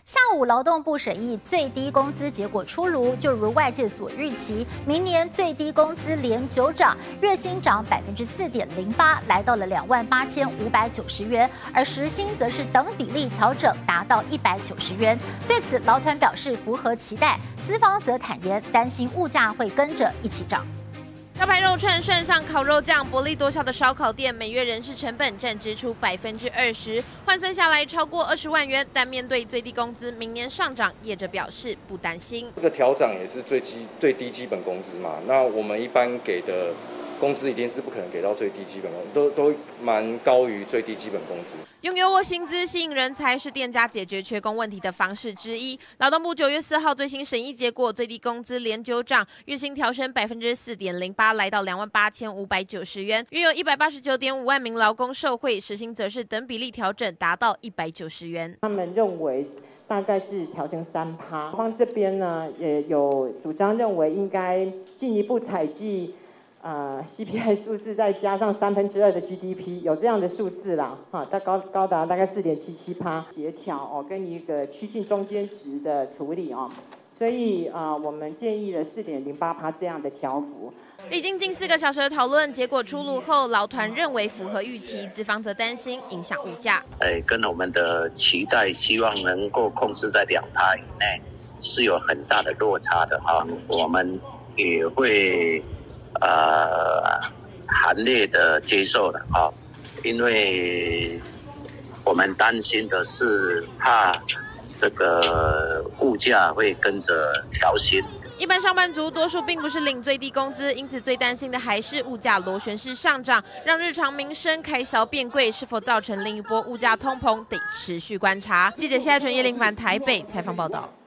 下午，劳动部审议最低工资结果出炉，就如外界所预期，明年最低工资连9涨，月薪涨4.08%，来到了28590元，而时薪则是等比例调整，达到190元。对此，劳团表示符合期待，资方则坦言担心物价会跟着一起涨。 招牌肉串涮上烤肉酱，薄利多销的烧烤店每月人事成本占支出20%，换算下来超过20万元。但面对最低工资明年上涨，业者表示不担心。 这个调涨也是最低基本工资嘛，那我们一般给的工资一定是不可能给到最低基本工资，都蛮高于最低基本工资。 拥有我薪资吸引人才是店家解决缺工问题的方式之一。劳动部9月4号最新审议结果，最低工资连9涨，月薪调升4.08%，来到28590元，约有189.5万名劳工受惠，时薪则是等比例调整，达到190元。 他们认为大概是调升3%，方这边呢也有主张认为应该进一步采集。CPI 数字再加上2/3的 GDP， 有这样的数字啦，高达大概4.77%，协调哦，跟一个趋近中间值的处理哦，所以我们建议了4.08%这样的调幅。 历经近4个小时的讨论，结果出炉后，劳团认为符合预期，资方则担心影响物价。 跟我们的期待，希望能够控制在2%以内，是有很大的落差的哈。我们也会。含泪的接受了啊，因为我们担心的是怕这个物价会跟着调薪。 一般上班族多数并不是领最低工资，因此最担心的还是物价螺旋式上涨，让日常民生开销变贵，是否造成另一波物价通膨，得持续观察。记者夏纯叶林凡台北采访报道。